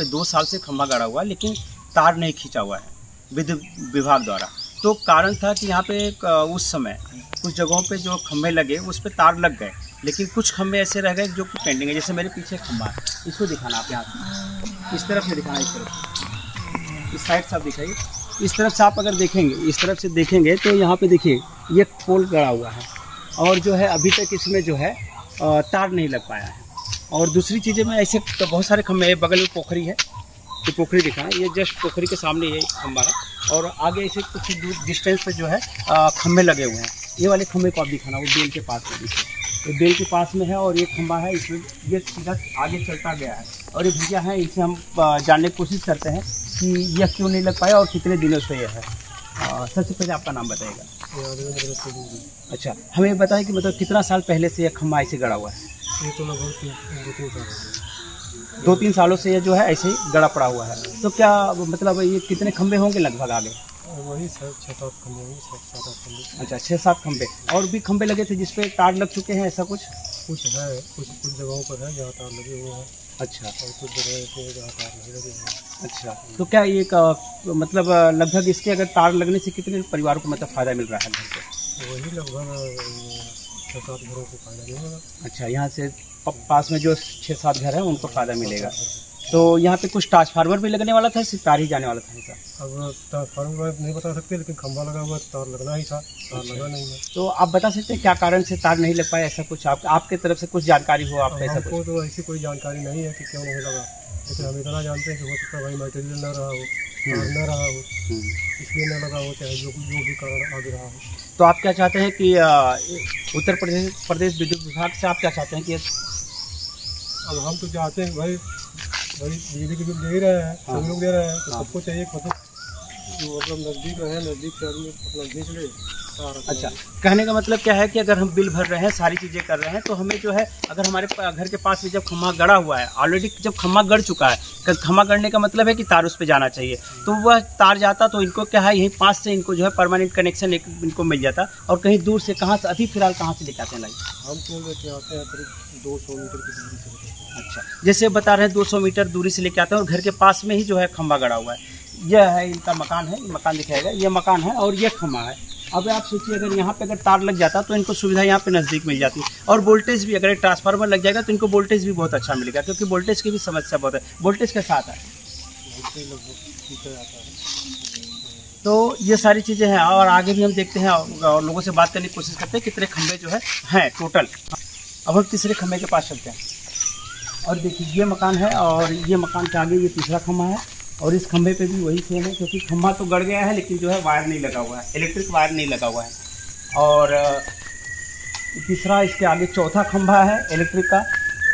पे 2 साल से खंभा गाड़ा हुआ है, लेकिन तार नहीं खींचा हुआ है विद्युत विभाग द्वारा। तो कारण था कि यहाँ पे उस समय कुछ जगहों पे जो खंभे लगे उस पे तार लग गए, लेकिन कुछ खंभे ऐसे रह गए जो कि पेंडिंग है। जैसे मेरे पीछे खंभा है, इसको दिखाना आप यहाँ से, इस तरफ से दिखाना, इस तरफ, इस साइड से आप दिखाइए। इस तरफ से आप अगर देखेंगे, इस तरफ से देखेंगे तो यहाँ पे देखिए ये पोल गड़ा हुआ है और जो है अभी तक इसमें जो है तार नहीं लग पाया है। और दूसरी चीज़ें में ऐसे तो बहुत सारे खंभे हैं, बगल में पोखरी है, तो पोखरी दिखाएं, ये जस्ट पोखरी के सामने ये खंभा है और आगे ऐसे कुछ दूर डिस्टेंस पे जो है खंभे लगे हुए हैं। ये वाले खंभे को आप दिखाना, वो बेल के पास में, तो बेल के पास में है और ये खंभा है, इसमें ये सीधा आगे चलता गया है। और ये भैया हैं, इनसे हम जानने की कोशिश करते हैं कि यह क्यों नहीं लग पाया और कितने दिनों से यह है। सबसे पहले आपका नाम बताइएगा। अच्छा, हमें बताएं कि मतलब कितना साल पहले से यह खंभा ऐसे गड़ा हुआ है? ये तो लगभग 2-3 सालों से ये जो है ऐसे ही गड़ा पड़ा हुआ है। तो क्या मतलब ये कितने खंभे होंगे लगभग आगे? वही 6-7 खंभे होंगे, 7-8 खंभे। अच्छा, 6-7 खंभे। और भी खंभे लगे थे जिसपे तार लग चुके हैं, ऐसा कुछ है, कुछ जगहों पर है जहाँ तार लगे हुए हैं। अच्छा, और कुछ जगह ऐसे है जहाँ तार नहीं लगे हुए हैं। अच्छा, तो क्या ये मतलब लगभग इसके अगर तार लगने से कितने परिवारों को मतलब फ़ायदा मिल रहा है घर पे? वही लगभग 6-7 घरों को फायदा मिलेगा। अच्छा, यहाँ से पास में जो 6-7 घर हैं उनको फ़ायदा मिलेगा। तो यहाँ पे कुछ ट्रांसफार्मर भी लगने वाला था, सिर्फ तार ही जाने वाला था ऐसा? अब ट्रांसफार्मर नहीं बता सकते, लेकिन खंभा लगा हुआ तार लगना ही था, तार लगा नहीं है। तो आप बता सकते हैं क्या कारण से तार नहीं लग पाया, ऐसा कुछ आपके तरफ से कुछ जानकारी हो आपको? ऐसा हमको तो ऐसी कोई जानकारी नहीं है कि क्यों नहीं लगा, लेकिन हम इतना जानते हैं कि हो सकता है भाई मटेरियल न रहा हो, तार न रहा हो, इसलिए न लगा हो, चाहे जो भी कारण आगे रहा हो। तो आप क्या चाहते हैं कि उत्तर प्रदेश विद्युत विभाग से आप क्या चाहते हैं कि? अब हम तो चाहते हैं भाई बिजली के बिल दे रहे हैं, सब लोग दे रहे हैं, तो सबको चाहिए मतलब नज़दीक रहे, नज़दीक से आदमी अपना खींच ले। अच्छा, कहने का मतलब क्या है कि अगर हम बिल भर रहे हैं, सारी चीज़ें कर रहे हैं, तो हमें जो है अगर हमारे घर के पास में जब खंभा गड़ा हुआ है, ऑलरेडी जब खंभा गड़ चुका है, खंभा गड़ने का मतलब है कि तार उस पर जाना चाहिए, तो वह तार जाता तो इनको क्या है, यहीं पास से इनको जो है परमानेंट कनेक्शन इनको मिल जाता। और कहीं दूर से कहाँ से अभी फिलहाल कहाँ से लेके आते हैं लाइन? हम तो लेके आते हैं करीब 200 मीटर की दूरी से। अच्छा, जैसे बता रहे हैं 200 मीटर दूरी से लेके आते हैं और घर के पास में ही जो है खंभा गड़ा हुआ है। यह है इनका मकान है, मकान दिखाएगा, ये मकान है और ये खंभा है। अब आप सोचिए अगर यहाँ पे अगर तार लग जाता तो इनको सुविधा यहाँ पे नज़दीक मिल जाती, और वोल्टेज भी, अगर एक ट्रांसफार्मर लग जाएगा तो इनको वोल्टेज भी बहुत अच्छा मिलेगा, क्योंकि वोल्टेज की भी समस्या बहुत है। वोल्टेज के साथ है, तो ये सारी चीज़ें हैं। और आगे भी हम देखते हैं और लोगों से बात करने की कोशिश करते हैं कितने खंभे जो है टोटल। अब हम तीसरे खंभे के पास चलते हैं और देखिए ये मकान है और ये मकान के आगे ये तीसरा खंभा है और इस खंभे पे भी वही सेम है, क्योंकि खंभा तो गड़ गया है लेकिन जो है वायर नहीं लगा हुआ है, इलेक्ट्रिक वायर नहीं लगा हुआ है। और तीसरा इसके आगे चौथा खंभा है इलेक्ट्रिक का।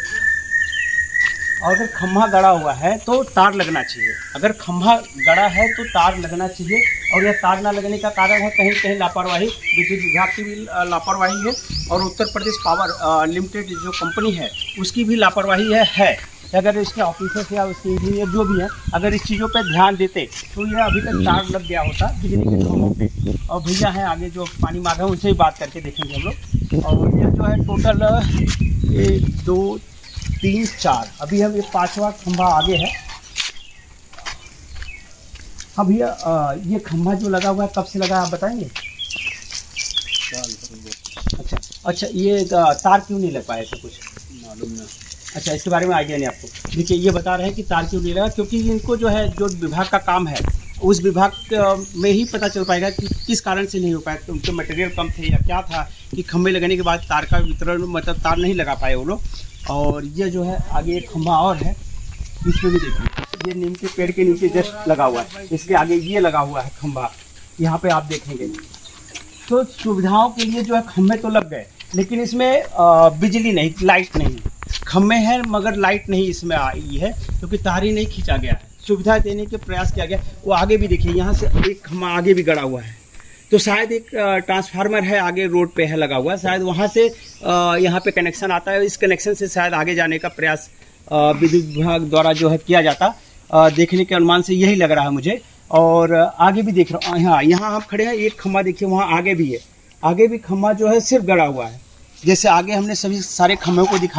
और अगर खंभा गड़ा हुआ है तो तार लगना चाहिए, अगर खंभा गड़ा है तो तार लगना चाहिए। और यह तार ना लगने का कारण है कहीं कहीं लापरवाही, विद्युत विभाग की भी लापरवाही है और उत्तर प्रदेश पावर लिमिटेड जो कंपनी है उसकी भी लापरवाही है। अगर इसके ऑफिसर्स या उसके इंजीनियर जो भी है अगर इस चीज़ों पर ध्यान देते तो यह अभी तक तार लग गया होता बिजली के खंभों पे। और भैया हैं आगे जो पानी मार रहे हैं उनसे ही बात करके देखेंगे हम लोग। और ये जो है टोटल 1 2 3 4, अभी हम ये 5वां खंभा आगे है। हाँ भैया, ये खंभा जो लगा हुआ है कब से लगा आप बताएंगे? अच्छा, ये तार क्यों नहीं लग पाया, ऐसा कुछ मालूम नहीं? अच्छा, इसके बारे में आइडिया नहीं आपको? देखिए ये बता रहे हैं कि तार क्यों नहीं लगा, क्योंकि इनको जो है जो विभाग का काम है उस विभाग में ही पता चल पाएगा कि किस कारण से नहीं हो पाया, तो उनके मटेरियल कम थे या क्या था कि खंभे लगने के बाद तार का वितरण मतलब तार नहीं लगा पाए वो लोग। और ये जो है आगे एक खंभा और है, इसमें भी देखिए ये नीम के पेड़ के नीचे जस्ट लगा हुआ है, इसके आगे ये लगा हुआ है खंभा, यहाँ पे आप देखेंगे। तो सुविधाओं के लिए जो है खंभे तो लग गए लेकिन इसमें बिजली नहीं, लाइट नहीं, खंभे हैं मगर लाइट नहीं इसमें आई है क्योंकि तार ही नहीं खींचा गया है। सुविधा देने के प्रयास किया गया, वो आगे भी देखिए यहाँ से एक खंभा आगे भी गड़ा हुआ है, तो शायद एक ट्रांसफार्मर है आगे रोड पे है लगा हुआ, शायद वहाँ से यहाँ पे कनेक्शन आता है, इस कनेक्शन से शायद आगे जाने का प्रयास विद्युत विभाग द्वारा जो है किया जाता। देखने के अनुमान से यही लग रहा है मुझे। और आगे भी देख रहा हूँ, हाँ यहाँ हम खड़े हैं, एक खंभा देखिए वहाँ आगे भी है, आगे भी खंभा जो है सिर्फ गड़ा हुआ है। जैसे आगे हमने सभी सारे खंभों को दिखाए हैं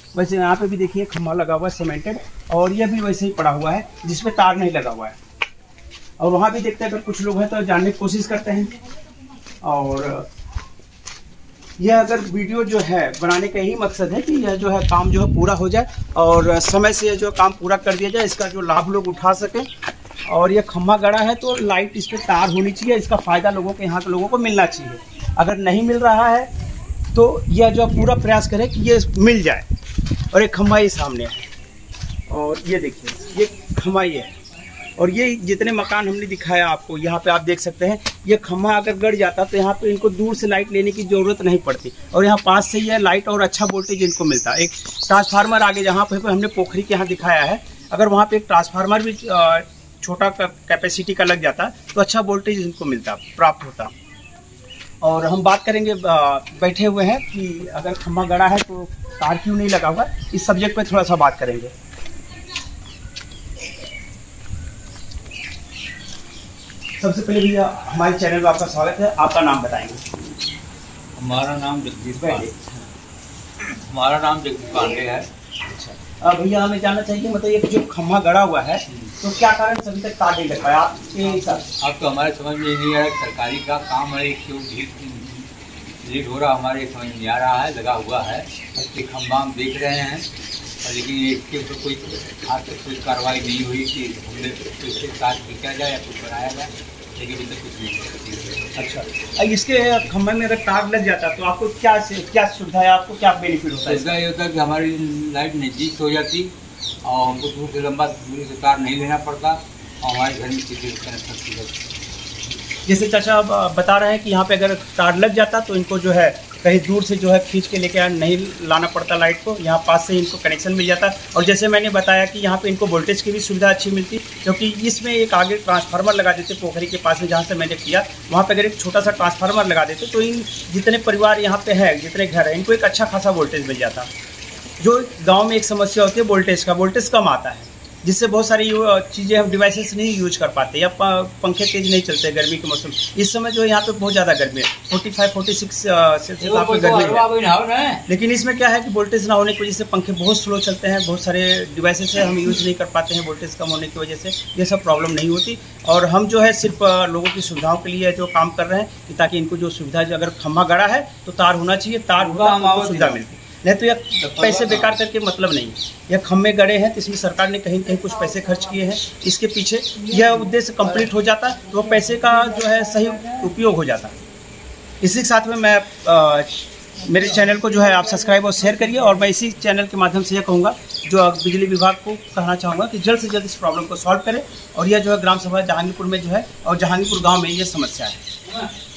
वैसे यहाँ पे भी देखिए खम्भा लगा हुआ है सीमेंटेड, और ये भी वैसे ही पड़ा हुआ है जिसमें तार नहीं लगा हुआ है। और वहाँ भी देखते हैं अगर कुछ लोग हैं तो जानने की कोशिश करते हैं। और यह अगर वीडियो जो है बनाने का यही मकसद है कि यह जो है काम जो है पूरा हो जाए और समय से जो काम पूरा कर दिया जाए, इसका जो लाभ लोग उठा सकें। और यह खम्भा गड़ा है तो लाइट इस पर तार होनी चाहिए, इसका फ़ायदा लोगों के यहाँ के लोगों को मिलना चाहिए। अगर नहीं मिल रहा है तो यह जो पूरा प्रयास करें कि ये मिल जाए। और एक खम्भा ये सामने है, और ये देखिए ये खम्भा ये है, और ये जितने मकान हमने दिखाया आपको यहाँ पे आप देख सकते हैं, ये खम्भा अगर गड़ जाता तो यहाँ पे इनको दूर से लाइट लेने की ज़रूरत नहीं पड़ती, और यहाँ पास से ये लाइट और अच्छा वोल्टेज इनको मिलता। एक ट्रांसफार्मर आगे जहाँ पे हमने पोखरी के यहाँ दिखाया है, अगर वहाँ पे एक ट्रांसफार्मर भी छोटा कैपेसिटी का लग जाता तो अच्छा वोल्टेज इनको मिलता, प्राप्त होता। और हम बात करेंगे, बैठे हुए हैं कि अगर खम्भा गड़ा है तो तार क्यों नहीं लगा हुआ, इस सब्जेक्ट पे थोड़ा सा बात करेंगे। सबसे पहले भैया हमारे चैनल में आपका स्वागत है, आपका नाम बताएंगे। हमारा नाम जगदीश पांडे है। अच्छा भैया, हमें जानना चाहिए मतलब ये जो खम्भा गड़ा हुआ है तो क्या कारण से अभी तक तार नहीं लग पाया आपके हिसाब से? अब तो हमारे समझ में नहीं आ रहा, सरकारी का काम है, क्यों लेट हो रहा हमारे समझ में नहीं आ रहा है। लगा हुआ है, इसके खम्भा हम देख रहे हैं, लेकिन इसके ऊपर कोई आज तक कोई कार्रवाई नहीं हुई कि हमने इसके साथ खींचा जाए या कुछ बनाया जाए, लेकिन अभी तक कुछ नहीं। अच्छा, इसके खम्भे में अगर तार लग जाता तो आपको क्या सुविधा है, आपको क्या बेनिफिट होता है? इसका ये होता है कि हमारी लाइट नज़दीक हो जाती और हमको दूर से लंबा दूरी से तार नहीं लेना पड़ता और हमारे घर में सीधे कनेक्शन की जाती। जैसे चाचा बता रहे हैं कि यहाँ पे अगर तार लग जाता तो इनको जो है कहीं दूर से जो है खींच के लेके नहीं लाना पड़ता लाइट को, यहाँ पास से इनको कनेक्शन मिल जाता। और जैसे मैंने बताया कि यहाँ पे इनको वोल्टेज की भी सुविधा अच्छी मिलती, क्योंकि इसमें एक आगे ट्रांसफार्मर लगा देते पोखरी के पास में जहाँ से मैंने किया, वहाँ पे अगर एक छोटा सा ट्रांसफार्मर लगा देते तो इन जितने परिवार यहाँ पे है, जितने घर हैं, इनको एक अच्छा खासा वोल्टेज मिल जाता। जो गाँव में एक समस्या होती है वोल्टेज का, वोल्टेज कम आता है, जिससे बहुत सारी चीज़ें हम डिवाइसेस नहीं यूज कर पाते या पंखे तेज नहीं चलते गर्मी के मौसम। इस समय जो यहाँ पे बहुत ज़्यादा गर्मी है, 45-46 सेल्सियस आपकी गर्मी है। लेकिन इसमें क्या है कि वोल्टेज ना होने की वजह से पंखे बहुत स्लो चलते हैं, बहुत सारे डिवाइसेस है हम यूज़ नहीं कर पाते हैं वोल्टेज कम होने की वजह से, ये सब प्रॉब्लम नहीं होती। और हम जो है सिर्फ लोगों की सुविधाओं के लिए जो काम कर रहे हैं कि ताकि इनको जो सुविधा, जो अगर खम्भा गड़ा है तो तार होना चाहिए, तार होगा हमको सुविधा मिलती, नहीं तो यह पैसे बेकार करके मतलब नहीं। यह खम्भे गड़े हैं तो इसमें सरकार ने कहीं कहीं कुछ पैसे खर्च किए हैं, इसके पीछे यह उद्देश्य कंप्लीट हो जाता तो वह पैसे का जो है सही उपयोग हो जाता। इसी के साथ में मैं मेरे चैनल को जो है आप सब्सक्राइब और शेयर करिए, और मैं इसी चैनल के माध्यम से यह कहूँगा, जो बिजली विभाग को कहना चाहूँगा कि जल्द से जल्द इस प्रॉब्लम को सॉल्व करें। और यह जो है ग्राम सभा जहांगीरपुर में जो है, और जहांगीरपुर गाँव में ये समस्या है।